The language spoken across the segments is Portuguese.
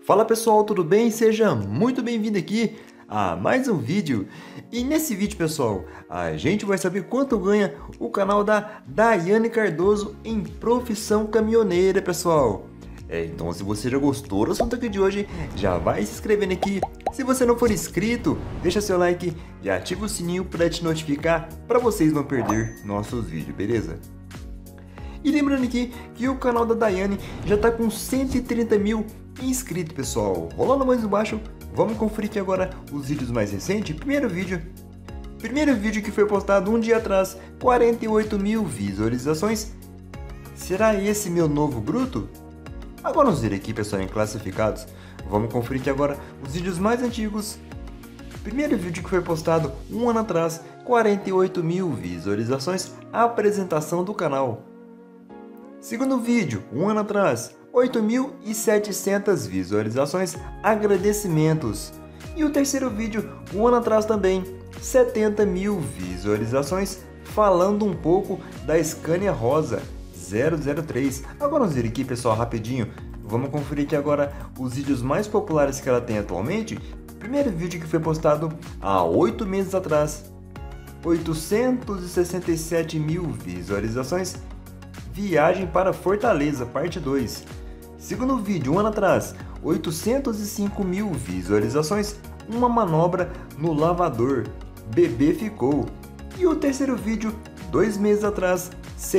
Fala pessoal, tudo bem? Seja muito bem-vindo aqui a mais um vídeo. E nesse vídeo, pessoal, a gente vai saber quanto ganha o canal da Daiane Cardoso em profissão caminhoneira, pessoal. Então, se você já gostou do assunto aqui de hoje, já vai se inscrevendo aqui. Se você não for inscrito, deixa seu like e ativa o sininho para te notificar, para vocês não perder nossos vídeos, beleza? E lembrando aqui que o canal da Daiane já está com 130 mil inscritos, pessoal. Rolando mais embaixo, vamos conferir aqui agora os vídeos mais recentes. Primeiro vídeo que foi postado um dia atrás, 48 mil visualizações. Será esse meu novo bruto? Agora vamos ver aqui, pessoal, em classificados. Vamos conferir aqui agora os vídeos mais antigos. Primeiro vídeo que foi postado um ano atrás, 48 mil visualizações, apresentação do canal. Segundo vídeo, um ano atrás, 8.700 visualizações, agradecimentos. E o terceiro vídeo, um ano atrás também, 70 mil visualizações, falando um pouco da Scania Rosa 003. Agora vamos ver aqui, pessoal, rapidinho. Vamos conferir aqui agora os vídeos mais populares que ela tem atualmente. Primeiro vídeo que foi postado há 8 meses atrás, 867 mil visualizações, viagem para Fortaleza, parte 2. Segundo vídeo, um ano atrás, 805 mil visualizações, uma manobra no lavador, bebê ficou. E o terceiro vídeo, 2 meses atrás,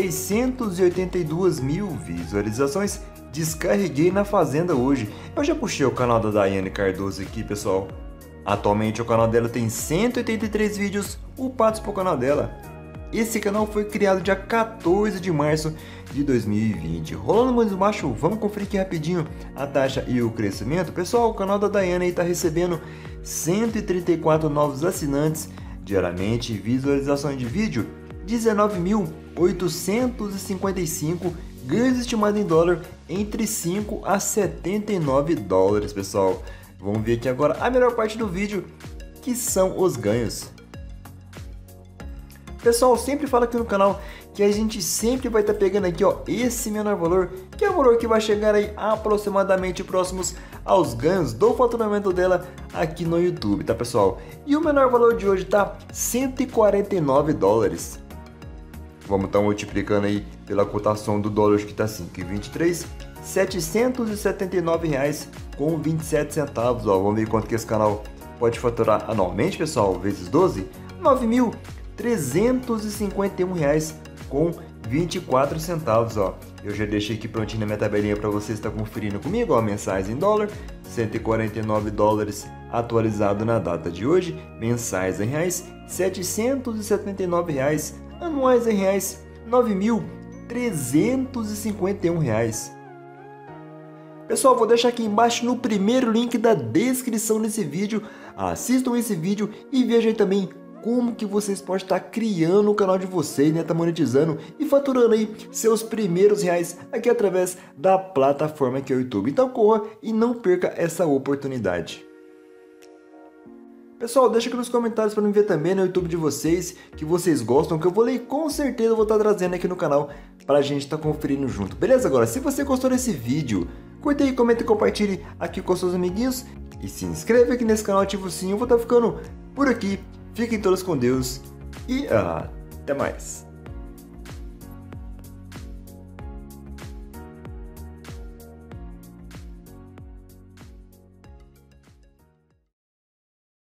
682 mil visualizações, descarreguei na fazenda hoje. Eu já puxei o canal da Daiane Cardoso aqui, pessoal. Atualmente o canal dela tem 183 vídeos upados para o canal dela. Esse canal foi criado dia 14 de março de 2020. Rolando mais embaixo, vamos conferir aqui rapidinho a taxa e o crescimento. Pessoal, o canal da Daiane está recebendo 134 novos assinantes diariamente, visualizações de vídeo 19.855, ganhos estimados em dólar entre 5 a 79 dólares, pessoal. Vamos ver aqui agora a melhor parte do vídeo, que são os ganhos. Pessoal, sempre falo aqui no canal que a gente sempre vai estar pegando aqui, ó, esse menor valor, que é o valor que vai chegar aí aproximadamente próximos aos ganhos do faturamento dela aqui no YouTube, tá, pessoal? E o menor valor de hoje tá 149 dólares. Vamos estar multiplicando aí pela cotação do dólar, que tá 5,23, R$ 779,27, ó. Vamos ver quanto que esse canal pode faturar anualmente, pessoal, vezes 12, R$ 9.351,24, ó. Eu já deixei aqui prontinho na minha tabelinha para vocês estar conferindo comigo, ó, mensais em dólar, 149 dólares atualizado na data de hoje, mensais em reais, R$ 779, anuais em reais, R$ 9.351. Pessoal, vou deixar aqui embaixo no primeiro link da descrição desse vídeo. Assistam esse vídeo e vejam aí também como que vocês podem estar criando o canal de vocês, né? Tá monetizando e faturando aí seus primeiros reais aqui através da plataforma que é o YouTube. Então corra e não perca essa oportunidade. Pessoal, deixa aqui nos comentários para me ver também no YouTube de vocês, que vocês gostam, que eu vou ler e com certeza eu vou estar trazendo aqui no canal para a gente estar conferindo junto. Beleza? Agora, se você gostou desse vídeo, curta aí, comenta e compartilhe aqui com seus amiguinhos. E se inscreve aqui nesse canal, ativa o sininho. Eu vou estar ficando por aqui. Fiquem todos com Deus e até mais.